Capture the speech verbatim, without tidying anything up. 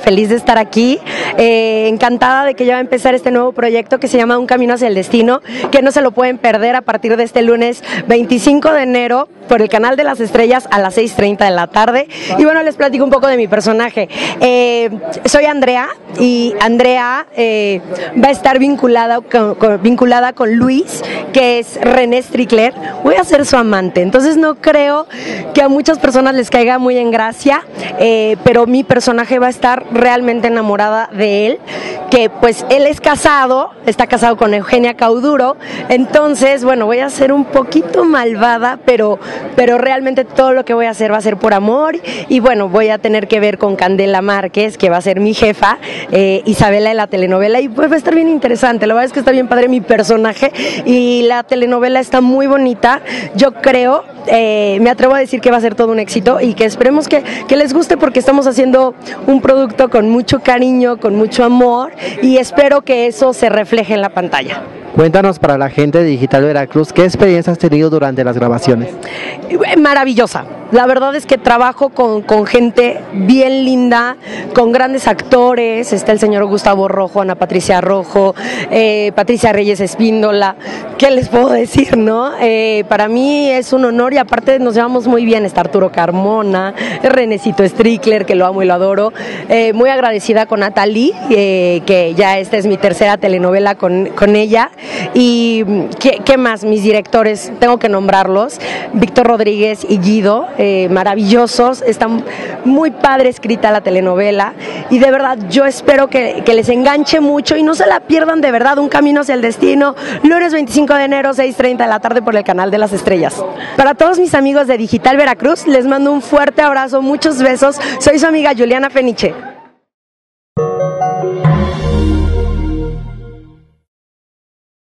feliz de estar aquí, eh, encantada de que ya va a empezar este nuevo proyecto que se llama Un Camino hacia el Destino, que no se lo pueden perder a partir de este lunes veinticinco de enero por el Canal de las Estrellas a las seis treinta de la tarde. Y bueno, les platico un poco de mi personaje. Eh, soy Andrea y Andrea eh, va a estar vinculada con, con, vinculada con Luis, que es René Strickler. Voy a ser su amante, entonces no creo que a muchas personas les caiga muy en gracia, eh, pero mi personaje va a estar realmente enamorada de él, que pues él es casado, está casado con Eugenia Cauduro, entonces bueno, voy a ser un poquito malvada, pero, pero realmente todo lo que voy a hacer va a ser por amor, y bueno, voy a tener que ver con Candela Márquez, que va a ser mi jefa, eh, Isabela de la telenovela, y pues va a estar bien interesante. La verdad es que está bien padre mi personaje, y la telenovela está muy bonita. Yo creo, eh, me atrevo a decir que va a ser todo un éxito, y que esperemos que, que les guste, porque estamos haciendo un producto con mucho cariño, con mucho amor, y espero que eso se refleje en la pantalla. Cuéntanos, para la gente de Digital Veracruz, ¿qué experiencia has tenido durante las grabaciones? Maravillosa. La verdad es que trabajo con, con gente bien linda, con grandes actores. Está el señor Gustavo Rojo, Ana Patricia Rojo, eh, Patricia Reyes Espíndola. ¿Qué les puedo decir, no? Eh, para mí es un honor, y aparte nos llevamos muy bien. Está Arturo Carmona, Renecito Strickler, que lo amo y lo adoro. Eh, muy agradecida con Natalie, eh, que ya esta es mi tercera telenovela con, con ella. Y ¿qué, qué más? Mis directores, tengo que nombrarlos: Víctor Rodríguez y Guido, eh, maravillosos. Está muy padre escrita la telenovela, y de verdad yo espero que, que les enganche mucho y no se la pierdan, de verdad. Un Camino hacia el Destino, lunes veinticinco de enero, seis treinta de la tarde por el Canal de las Estrellas. Para todos mis amigos de Digital Veracruz, les mando un fuerte abrazo, muchos besos. Soy su amiga Juliana Peniche.